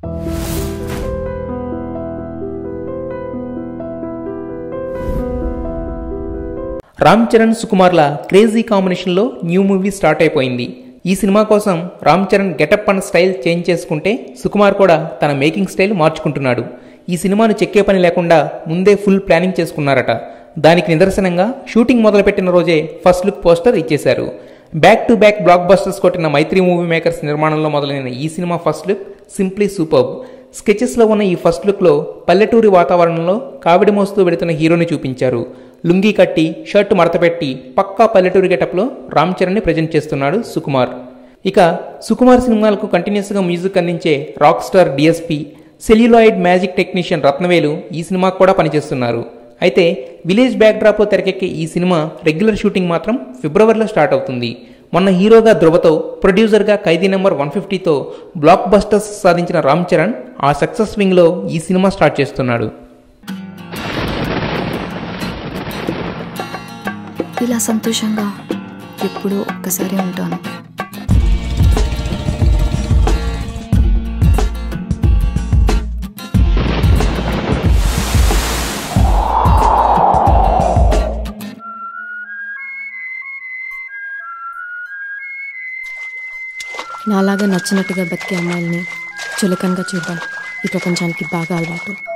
రామ్ చరణ్ సుకుమార్ల క్రేజీ కాంబినేషన్లో new movie start అయిపోయింది. ఈ సినిమా కోసం Ram Charan getup and style change చేసుకుంటే సుకుమార్ కూడా తన మేకింగ్ స్టైల్ మార్చుకుంటున్నాడు. ఈ సినిమాను చెక్కే పని లేకుండా ముందే ఫుల్ ప్లానింగ్ చేసుకున్నారట. దానికి నిదర్శనంగా షూటింగ్ మొదలుపెట్టిన రోజే ఫస్ట్ లుక్ పోస్టర్ ఇచ్చేశారు. Back to back blockbusters కొట్టిన మైత్రి మూవీ మేకర్స్ నిర్మాణంలో మొదలైన ఈ సినిమా ఫస్ట్ లుక్ సింప్లీ సూపర్బ్. స్కెచెస్లో ఉన్న ఈ ఫస్ట్ లుక్లో పల్లెటూరి వాతావరణంలో కావిడి మోస్తూ వెళుతున్న హీరోని చూపించారు. లుంగీ కట్టి షర్టు మడతపెట్టి పక్కా పల్లెటూరి గెటప్లో రామ్ చరణ్ని ప్రజెంట్ చేస్తున్నాడు సుకుమార్. ఇక సుకుమార్ సినిమాలకు కంటిన్యూస్గా మ్యూజిక్ అందించే rock star DSP, celluloid magic technician Rathnavelu ఈ సినిమాకు కూడా పనిచేస్తున్నారు. అయితే విలేజ్ బ్యాక్డ్రాప్లో తెరకెక్కే ఈ సినిమా రెగ్యులర్ షూటింగ్ మాత్రం ఫిబ్రవరిలో స్టార్ట్ అవుతుంది. మొన్న హీరోగా ధృవతో, ప్రొడ్యూసర్గా ఖైదీ నెంబర్ 150తో బ్లాక్ బస్టర్స్ సాధించిన రామ్ చరణ్ ఆ సక్సెస్ వింగ్లో ఈ సినిమా స్టార్ట్ చేస్తున్నాడు. ఇలా సంతోషంగా ఎప్పుడూ ఒక్కసారి ఉంటాను. నాలాగా నచ్చినట్టుగా బతికే అమ్మాయిల్ని చులకనగా చూడడం ఈ ప్రపంచానికి బాగా అలవాటు.